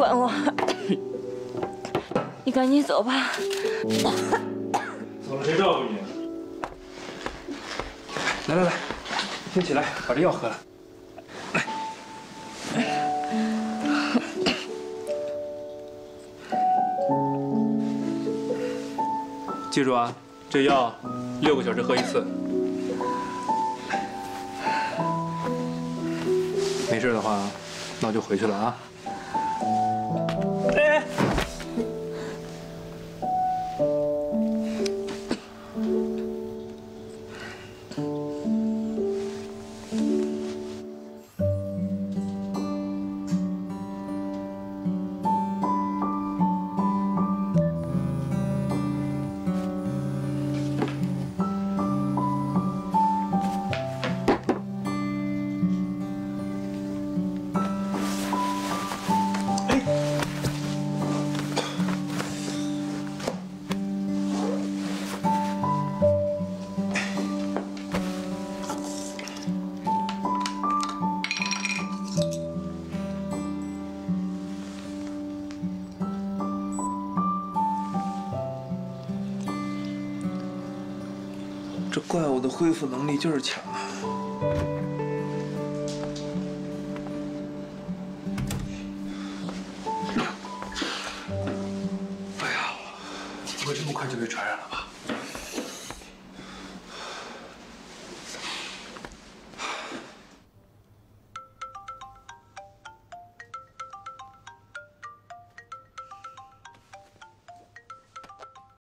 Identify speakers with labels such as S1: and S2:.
S1: 管我！你赶紧走吧。
S2: 走了谁照顾你？来来来，先起来，把这药喝了。记住啊，这药6个小时喝1次。没事的话，那我就回去了啊。哎。这怪物的恢复能力就是强啊！哎呀，不会这么快就被传染了吧？